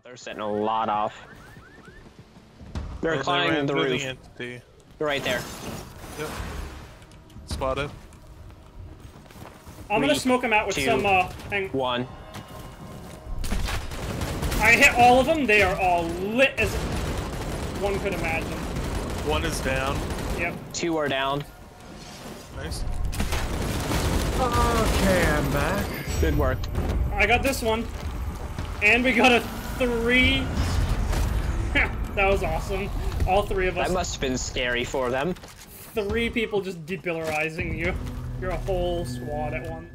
They're setting a lot off. They're They climbing ran the through roof. the entity. They're right there. Yep. Spotted. I'm gonna smoke them out with 2, some, 1. I hit all of them. They are all lit as one could imagine. One is down. Yep. 2 are down. Nice. Okay, I'm back. Good work. I got this one. And we got a 3. That was awesome. All 3 of us. That must have been scary for them. 3 people just depolarizing you. You're a whole squad at once.